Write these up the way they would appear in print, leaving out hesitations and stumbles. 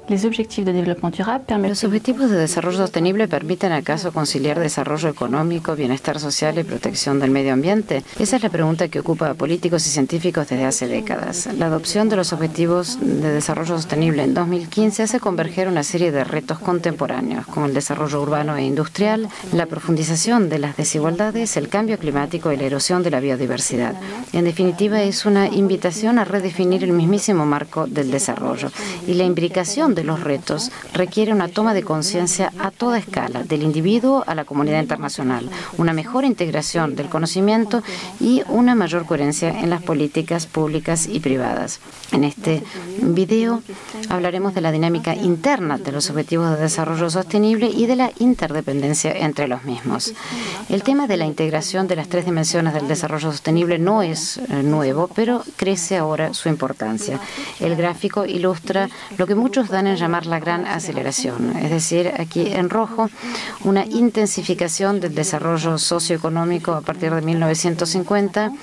Los objetivos de desarrollo sostenible permiten acaso conciliar desarrollo económico, bienestar social y protección del medio ambiente. Esa es la pregunta que ocupa a políticos y científicos desde hace décadas. La adopción de los objetivos de desarrollo sostenible en 2015 hace converger una serie de retos contemporáneos, como el desarrollo urbano e industrial, la profundización de las desigualdades, el cambio climático y la erosión de la biodiversidad. En definitiva, es una invitación a redefinir el mismísimo marco del desarrollo y la imbricación de los retos requiere una toma de conciencia a toda escala, del individuo a la comunidad internacional, una mejor integración del conocimiento y una mayor coherencia en las políticas públicas y privadas. En este video hablaremos de la dinámica interna de los objetivos de desarrollo sostenible y de la interdependencia entre los mismos. El tema de la integración de las 3 dimensiones del desarrollo sostenible no es nuevo, pero crece ahora su importancia. El gráfico ilustra lo que muchos dan en llamar la gran aceleración, es decir, aquí en rojo, una intensificación del desarrollo socioeconómico a partir de 1950,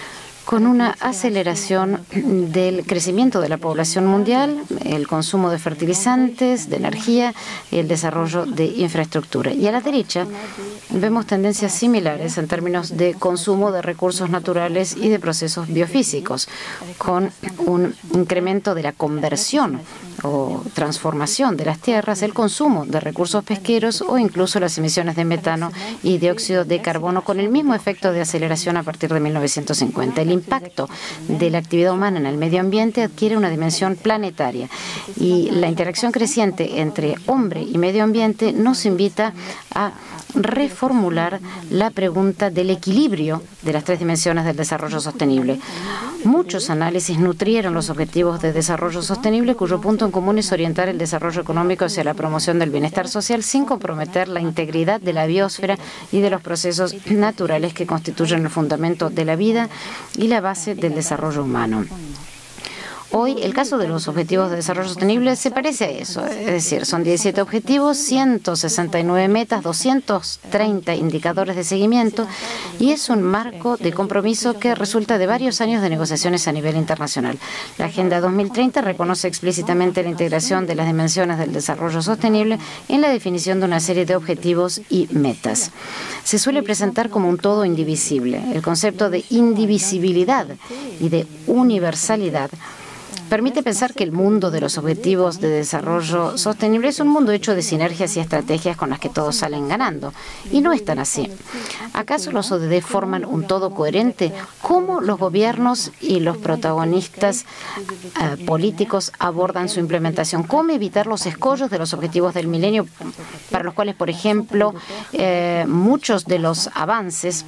con una aceleración del crecimiento de la población mundial, el consumo de fertilizantes, de energía y el desarrollo de infraestructura. Y a la derecha vemos tendencias similares en términos de consumo de recursos naturales y de procesos biofísicos, con un incremento de la conversión o transformación de las tierras, el consumo de recursos pesqueros o incluso las emisiones de metano y dióxido de carbono, con el mismo efecto de aceleración a partir de 1950. El impacto de la actividad humana en el medio ambiente adquiere una dimensión planetaria y la interacción creciente entre hombre y medio ambiente nos invita a reformular la pregunta del equilibrio de las 3 dimensiones del desarrollo sostenible. Muchos análisis nutrieron los objetivos de desarrollo sostenible, cuyo punto en común es orientar el desarrollo económico hacia la promoción del bienestar social sin comprometer la integridad de la biosfera y de los procesos naturales que constituyen el fundamento de la vida y la base del desarrollo humano. Hoy, el caso de los Objetivos de Desarrollo Sostenible se parece a eso, es decir, son 17 objetivos, 169 metas, 230 indicadores de seguimiento y es un marco de compromiso que resulta de varios años de negociaciones a nivel internacional. La Agenda 2030 reconoce explícitamente la integración de las dimensiones del desarrollo sostenible en la definición de una serie de objetivos y metas. Se suele presentar como un todo indivisible. El concepto de indivisibilidad y de universalidad permite pensar que el mundo de los objetivos de desarrollo sostenible es un mundo hecho de sinergias y estrategias con las que todos salen ganando. Y no es tan así. ¿Acaso los ODD forman un todo coherente? ¿Cómo los gobiernos y los protagonistas políticos abordan su implementación? ¿Cómo evitar los escollos de los objetivos del milenio, para los cuales, por ejemplo, muchos de los avances,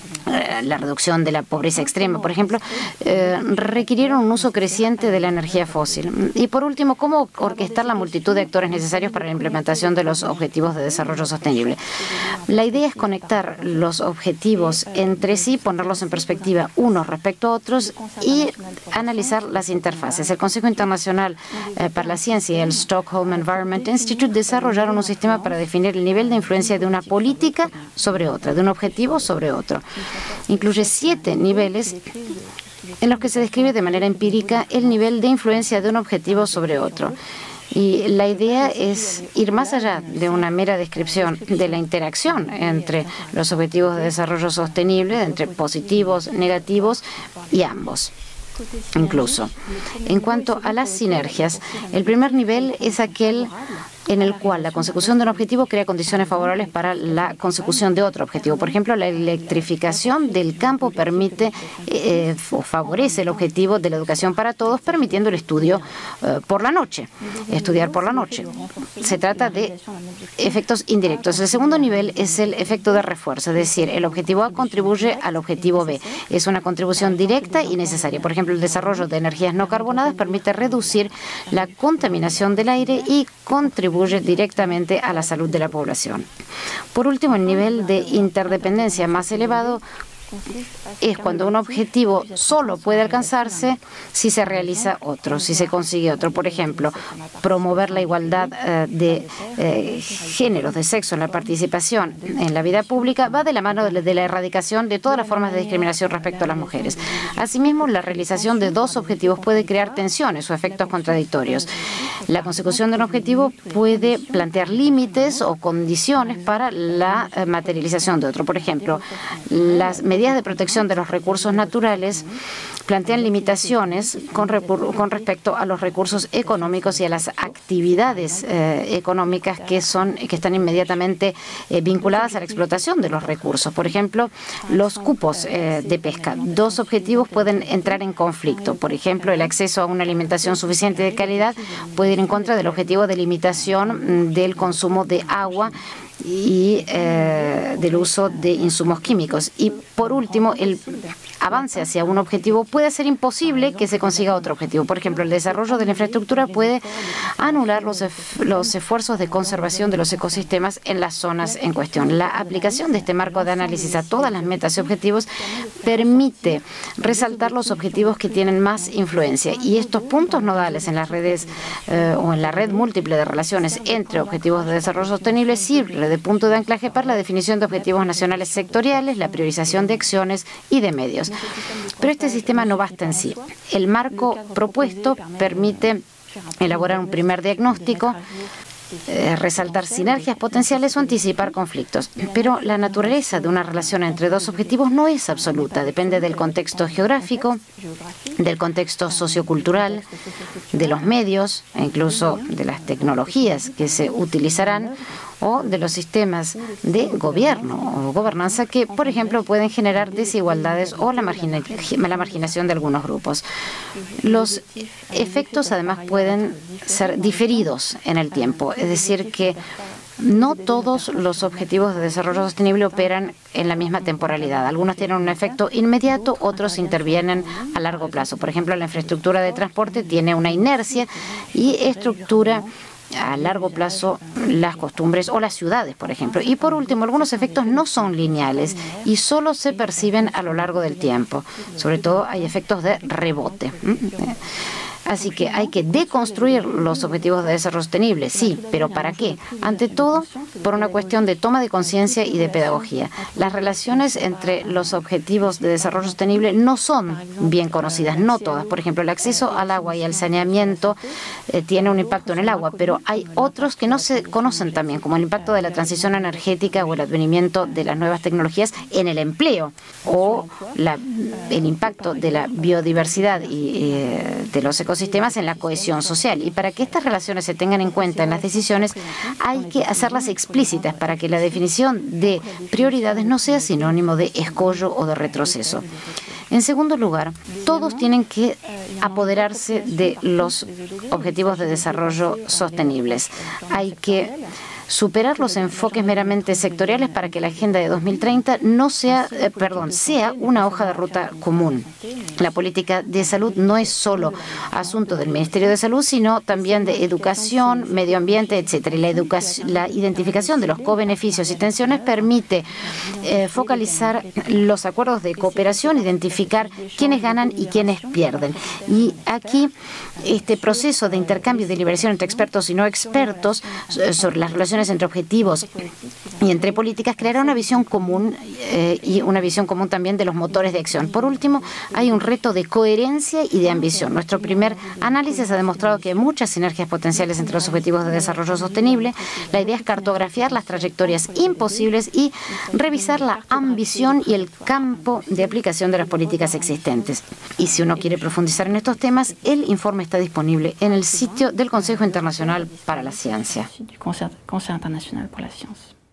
la reducción de la pobreza extrema, por ejemplo, requirieron un uso creciente de la energía fósil? Y por último, ¿cómo orquestar la multitud de actores necesarios para la implementación de los objetivos de desarrollo sostenible? La idea es conectar los objetivos entre sí, ponerlos en perspectiva unos respecto a otros y analizar las interfaces. El Consejo Internacional para la Ciencia y el Stockholm Environment Institute desarrollaron un sistema para definir el nivel de influencia de una política sobre otra, de un objetivo sobre otro. Incluye 7 niveles en los que se describe de manera empírica el nivel de influencia de un objetivo sobre otro. Y la idea es ir más allá de una mera descripción de la interacción entre los objetivos de desarrollo sostenible, entre positivos, negativos y ambos. Incluso, en cuanto a las sinergias, el primer nivel es aquel en el cual la consecución de un objetivo crea condiciones favorables para la consecución de otro objetivo. Por ejemplo, la electrificación del campo permite o favorece el objetivo de la educación para todos, permitiendo el estudio por la noche, estudiar por la noche. Se trata de efectos indirectos. El segundo nivel es el efecto de refuerzo, es decir, el objetivo A contribuye al objetivo B. Es una contribución directa y necesaria. Por ejemplo, el desarrollo de energías no carbonadas permite reducir la contaminación del aire y contribuye directamente a la salud de la población. Por último, el nivel de interdependencia más elevado es cuando un objetivo solo puede alcanzarse si se realiza otro, si se consigue otro. Por ejemplo, promover la igualdad de géneros, de sexo en la participación en la vida pública va de la mano de la erradicación de todas las formas de discriminación respecto a las mujeres. Asimismo, la realización de 2 objetivos puede crear tensiones o efectos contradictorios. La consecución de un objetivo puede plantear límites o condiciones para la materialización de otro. Por ejemplo, las medidas de protección de los recursos naturales plantean limitaciones con respecto a los recursos económicos y a las actividades económicas que están inmediatamente vinculadas a la explotación de los recursos. Por ejemplo, los cupos de pesca. Dos objetivos pueden entrar en conflicto. Por ejemplo, el acceso a una alimentación suficiente de calidad puede ir en contra del objetivo de limitación del consumo de agua y del uso de insumos químicos. Y por último, el avance hacia un objetivo puede hacer imposible que se consiga otro objetivo. Por ejemplo, el desarrollo de la infraestructura puede anular los esfuerzos de conservación de los ecosistemas en las zonas en cuestión. La aplicación de este marco de análisis a todas las metas y objetivos permite resaltar los objetivos que tienen más influencia, y estos puntos nodales en las redes o en la red múltiple de relaciones entre objetivos de desarrollo sostenible sirve de punto de anclaje para la definición de objetivos nacionales sectoriales, la priorización de acciones y de medios. Pero este sistema no basta en sí. El marco propuesto permite elaborar un primer diagnóstico, resaltar sinergias potenciales o anticipar conflictos. Pero la naturaleza de una relación entre dos objetivos no es absoluta. Depende del contexto geográfico, del contexto sociocultural, de los medios e incluso de las tecnologías que se utilizarán o de los sistemas de gobierno o gobernanza que, por ejemplo, pueden generar desigualdades o la marginación de algunos grupos. Los efectos, además, pueden ser diferidos en el tiempo, es decir, que no todos los objetivos de desarrollo sostenible operan en la misma temporalidad. Algunos tienen un efecto inmediato, otros intervienen a largo plazo. Por ejemplo, la infraestructura de transporte tiene una inercia y estructura a largo plazo las costumbres o las ciudades, por ejemplo. Y por último, algunos efectos no son lineales y solo se perciben a lo largo del tiempo. Sobre todo hay efectos de rebote. Así que hay que deconstruir los objetivos de desarrollo sostenible, sí, pero ¿para qué? Ante todo, por una cuestión de toma de conciencia y de pedagogía. Las relaciones entre los objetivos de desarrollo sostenible no son bien conocidas, no todas. Por ejemplo, el acceso al agua y al saneamiento tiene un impacto en el agua, pero hay otros que no se conocen también, como el impacto de la transición energética o el advenimiento de las nuevas tecnologías en el empleo, o el impacto de la biodiversidad y de los ecosistemas en la cohesión social. Y para que estas relaciones se tengan en cuenta en las decisiones, hay que hacerlas explícitas para que la definición de prioridades no sea sinónimo de escollo o de retroceso. En segundo lugar, todos tienen que apoderarse de los objetivos de desarrollo sostenibles. Hay que superar los enfoques meramente sectoriales para que la Agenda de 2030 sea una hoja de ruta común. La política de salud no es solo asunto del Ministerio de Salud, sino también de educación, medio ambiente, etcétera. Y la identificación de los cobeneficios y tensiones permite focalizar los acuerdos de cooperación, identificar quiénes ganan y quiénes pierden. Y aquí este proceso de intercambio y deliberación entre expertos y no expertos sobre las relaciones entre objetivos y entre políticas creará una visión común y una visión común también de los motores de acción. Por último, hay un reto de coherencia y de ambición. Nuestro primer análisis ha demostrado que hay muchas sinergias potenciales entre los objetivos de desarrollo sostenible. La idea es cartografiar las trayectorias imposibles y revisar la ambición y el campo de aplicación de las políticas existentes. Y si uno quiere profundizar en estos temas, el informe está disponible en el sitio del Consejo Internacional para la Ciencia. Conseil international pour la science.